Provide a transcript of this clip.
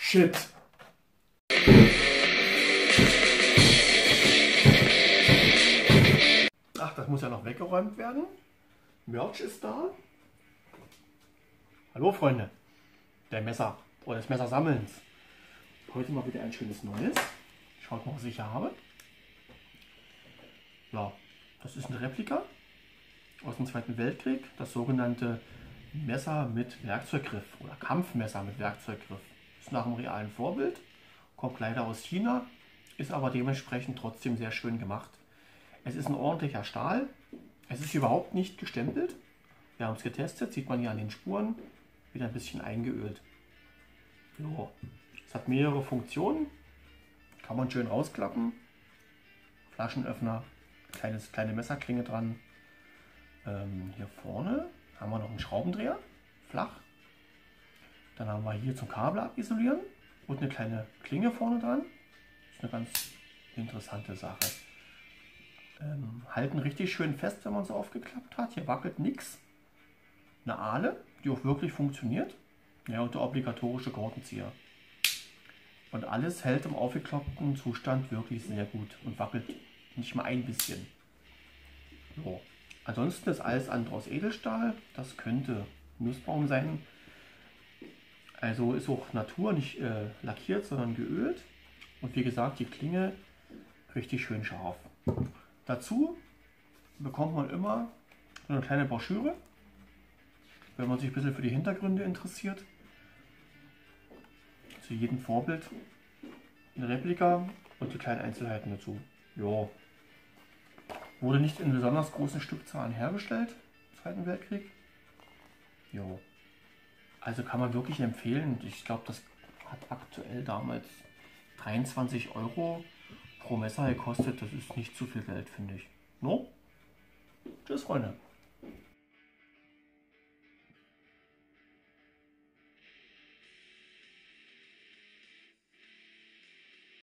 Shit. Ach, das muss ja noch weggeräumt werden. Merch ist da. Hallo Freunde, der Messer oder des Messersammelns. Heute mal wieder ein schönes neues. Schaut mal, was ich hier habe. Ja, das ist eine Replika aus dem Zweiten Weltkrieg. Das sogenannte Messer mit Werkzeuggriff oder Kampfmesser mit Werkzeuggriff. Ist nach einem realen Vorbild. Kommt leider aus China, ist aber dementsprechend trotzdem sehr schön gemacht. Es ist ein ordentlicher Stahl. Es ist überhaupt nicht gestempelt. Wir haben es getestet, sieht man hier an den Spuren. Wieder ein bisschen eingeölt. Jo. Es hat mehrere Funktionen. Kann man schön rausklappen. Flaschenöffner, kleine Messerklinge dran. Hier vorne haben wir noch einen Schraubendreher, flach. Dann haben wir hier zum Kabel abisolieren und eine kleine Klinge vorne dran. Das ist eine ganz interessante Sache. Halten richtig schön fest, wenn man so aufgeklappt hat. Hier wackelt nichts. Eine Ahle, die auch wirklich funktioniert. Ja, und der obligatorische Gurtenzieher. Und alles hält im aufgeklappten Zustand wirklich sehr gut und wackelt nicht mal ein bisschen. So. Ansonsten ist alles andere aus Edelstahl. Das könnte Nussbaum sein. Also ist auch Natur, nicht lackiert, sondern geölt. Und wie gesagt, die Klinge richtig schön scharf. Dazu bekommt man immer so eine kleine Broschüre, wenn man sich ein bisschen für die Hintergründe interessiert. Zu jedem Vorbild eine Replika und die kleinen Einzelheiten dazu. Jo. Wurde nicht in besonders großen Stückzahlen hergestellt im Zweiten Weltkrieg. Jo. Also kann man wirklich empfehlen. Ich glaube, das hat aktuell damals 23 € pro Messer gekostet. Das ist nicht zu viel Geld, finde ich. No? Tschüss, Freunde.